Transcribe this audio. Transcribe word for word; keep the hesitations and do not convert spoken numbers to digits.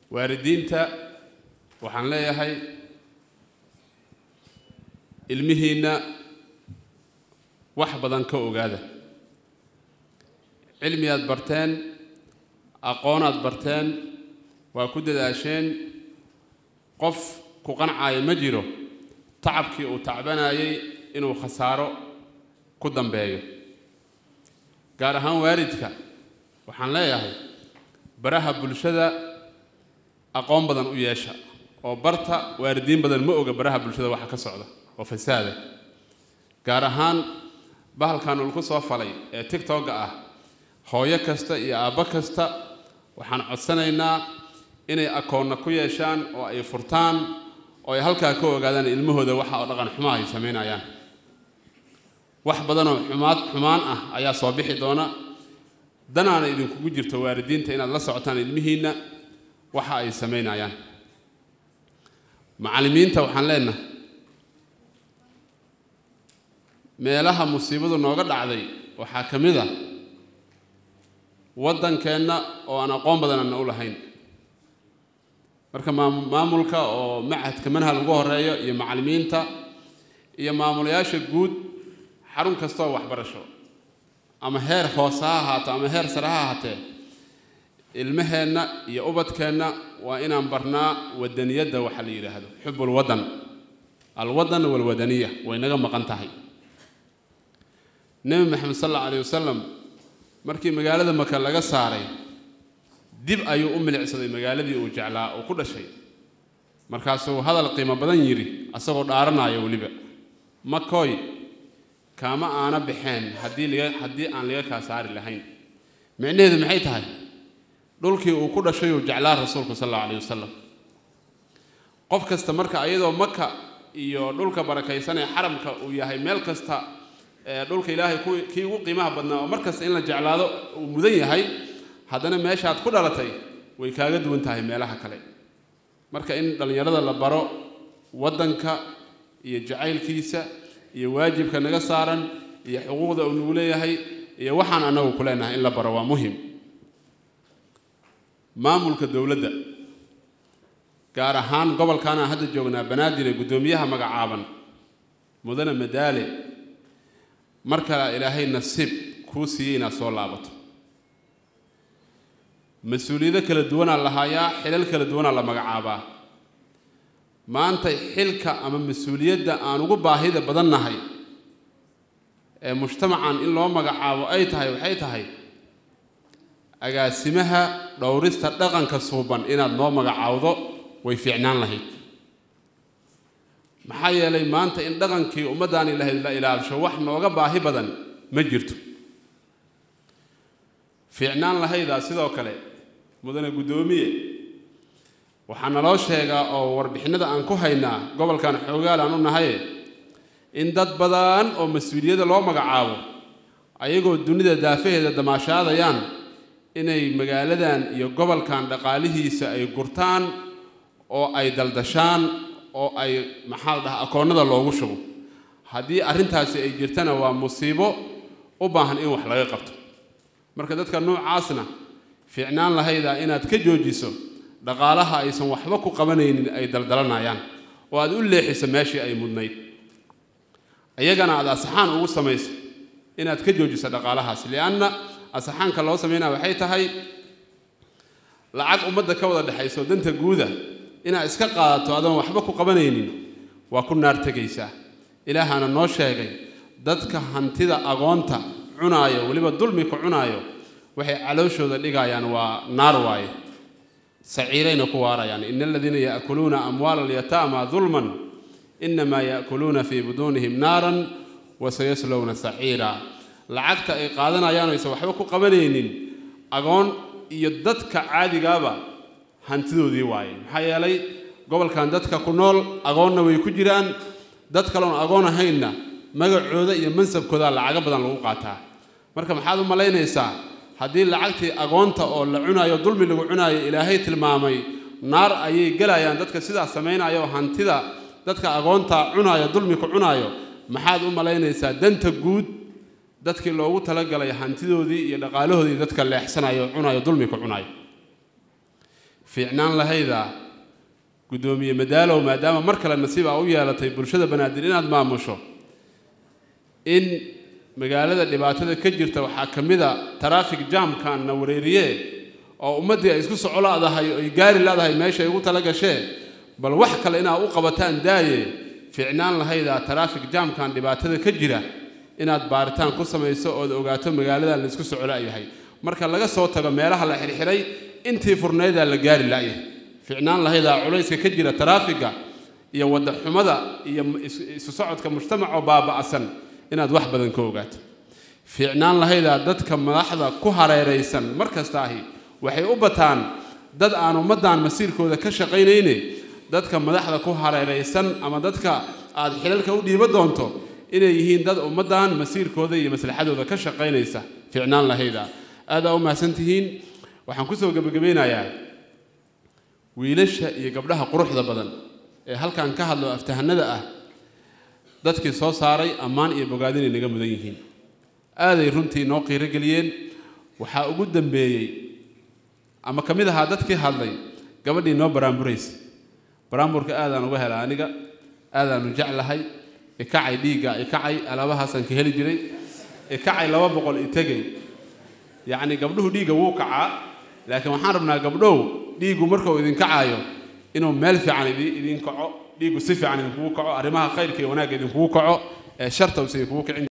waalidiinta waxaan leeyahay ilmihiina wax badan ka ogaada cilmi aad barteen aqoon aad barteen waa ku dadaasheen qof ku qancay ma jiro tacabkii uu tacbanayay inuu khasaaro ku dambeeyo gaar ahaan waalidka waxaan leeyahay baraha bulshada aqoon badan u yeesha oo barta waalidiin badan ma oga baraha bulshada waxa ka socda oo fasaada gaar ahaan bahalkan uu ku soo falay ee TikTok ah hooyo kasta iyo aabba kasta waxaan codsanaynaa inay akoonna ku yeeshaan oo ay furtaan oo ay halka ka ogaadaan ilmahooda waxa oo dhaqan xumo ay sameynayaan wax badan oo xumaad xumaan ah ayaa soo bixi doona danaana idinku jirto waalidiinta inaad la socotaan ilmihiina waxa ay sameynayaan macallimiinta waxaan leenahay meelaha musiibadu nooga dhacday waxa kamid ah wadankeena oo aan aqoon badan u lahayn marka maamulka oo macadka manhaj ugu horeeyo iyo macallimiinta iyo maamulayaasha guud xarun kasta oo waxbarasho ama heer hoose ha ahaato ama heer sare ha ahaatee ilmaheena iyo ubadkeena waa inaan barnaa wadaniyada waxa la yiraahdo xubul wadan alwadan walwadaniya way naga maqan tahay nabi maxamed sallallahu alayhi wasallam markii magaalada Maka laga saaray dib ayuu u milicsaday magaaladii uu jeclaa oo ku dhashay markaasuu hadal qiimo badan yiri asagoo dhaaranaya waliba makoy kama aana bixeen hadii liga hadii aan liga ka saari lahayn macnaheedu maxay tahay dhulkii uu ku dhashay uu jeclaa rasuulku sallallahu alayhi wasallam qof kasta marka ayadoo Maka iyo dhulka barakaysan ee xaramka uu yahay meel kasta ee dhulka Ilaahay kii ugu qiimaha badnaa oo markaas in la jeclaado uu mudan yahay haddana meesha aad ku dhalatay way kaaga duwan tahay meelaha kale marka in dhalinyarada la baro wadanka iyo jacaylkiisa iyo waajibka naga saaran iyo xuquuqda uu nagu leeyahay iyo waxaan anagu ku leenahay in la baro waa muhiim maamulka dawladda gaar ahaan gobolkan aan hadda joognaa Banaadir ee gudoomiyaha magacaaban mudane Madaale marka Ilaahay nasiib ku siiyayna soo laabato مسؤولية كلا دونا لهايا حلال كلا دونا لمجعبا ما أنت حلك أما مسؤولية ده أنا أقول باهيدا بدنا هاي مجتمعا إلا مجعبا أي تهاي وحي تهاي أجاسمها دورست تدقن كصوبا إن النوم مجعوضه ويفعنان لهي محيا لي ما أنت إن دقن كي ومداني له إلا إلى شوح نوجا باهي بدن مجرته فعنان لهي ذا سيدا وكله مدن قدومية وحنا لو شيء أو وربحنا ذا أنكو هينا قبل كان حوجال عنو نهاية إن دت بدن أو مسؤولية لو مجعاو أيجو الدنيا دافعه ذا دماشة ذا يان إن مجالدان يقبل كان دقاله سأي قرطان أو أي دلدشان أو أي محل ده أكون ذا لو وشوا هذه أرنتها سأجرتنا ومصيبة وباهن إيه وحلا يقبط marka dadka noocaasna fiicnaan lahayda inaad ka joojiso dhaqaalaha aysan waxba ku qabanaynin ay daldalanayaan oo aad u leexiso meeshii ay mudnayd ayagana aad asaxaan ugu samayso inaad ka joojiso dhaqaalahaas lianna asaxaanka loo sameeyna waxay tahay lacag ummadda ka wada dhaxayso danta guuda inaad iska qaadato adoon waxba ku qabanaynin waa ku naar tagaysaa ilaahana noo sheegay dadka hantida agoonta cunaayo waliba dulmi ku cunaayo waxay calooshooda dhigayaan waa naar waaye saciirayna ku waarayaan innal ladina yaakuluna amwal al-yatama dhulman inma yaakuluna fi budunihim naran wa sayaslawna sa'ira lacagta ay qaadanayaan oo waxba ku qabanaynin agoon iyo dadka caadigaaba hantidoodii waaye maxaa yeelay gobolkan dadka ku nool agoonna way ku jiraan dad kale oo agoon ahayna magacooda iyo mansabkooda lacag badan lagu qaataa marka maxaad u maleynaysaa hadii lacagtii agoonta oo la cunayo dulmi lagu cunayo Ilaahay tilmaamay naar ayay galayaan dadka sidaas sameeynaayo hantida dadka agoonta cunayo dulmi ku cunayo maxaad u maleynaysaa danta guud dadkii loogu talagalay hantidoodii iyo dhaqaalahoodii dadka leexsanayo cunayo dulmi ku cunayo fiicnaan lahayda gudoomiye madaalow maadaama mar kale nasiib ah u yeelatay bulshada banaadir inaad maamusho in magaalada dhibaatada ka jirta waxa kamida traffic jam kan na wareeriye oo ummadii ay isku socolaadahay oo ay gaari laadahay meesha ay ugu tala gasheen bal wax kale inaa u qabataan daaye fiicnaan lahayda traffic jam kan dhibaatada ka jira inaad baaritaan ku sameeyso oo ogaato magaalada la isku socolaayay marka laga soo tago meelaha la xirxiray intii furneeda la gaari laayay fiicnaan lahayda culayska ka jira traffiga iyo wada xumada iyo isu socodka mujtamaca baaba'san inaad wax badan ka ogaato fiicnaan lahayda dadka madaxda ku hareeraysan markastaahi waxay u bataan dad aan ummadaan masiirkooda ka shaqeynayne dadka madaxda ku hareeraysan ama dadka aad xilalka u dhiiba doonto inay yihiin dad ummadaan masiirkooda iyo maslaxadooda ka shaqeynaysa fiicnaan lahayda aad u maasantihiin waxaan ku soo gabagabeynayaa wiilasha iyo gabdhaha quruxda badan ee halkan ka hadlo aftahanada ah dadkii soo saaray ammaan iyo bogaadin inaga mudan yihiin aaday runtii noo qiiro galiyeen waxa ugu dambeeyay ama kamid aha dadkii hadlay gabadhii noo baraamburaysa baraamburka aadaan uga helaa aniga aadaan u jeclahay ikacay dhiiga ikacay alaabahaasaan ka heli jiray ikacay laba boqol itagay yacni gabdhuhu dhiiga wuu kacaa laakiin waxaan rabnaa gabdhow dhiigu markuu idin kacaayo inuu meel fiican idin kaco dhiigu si fiican idin kugu kaco arrimaha khayrka iyo wanaagga idin kugu kaco ee sharta uu si kugu kicin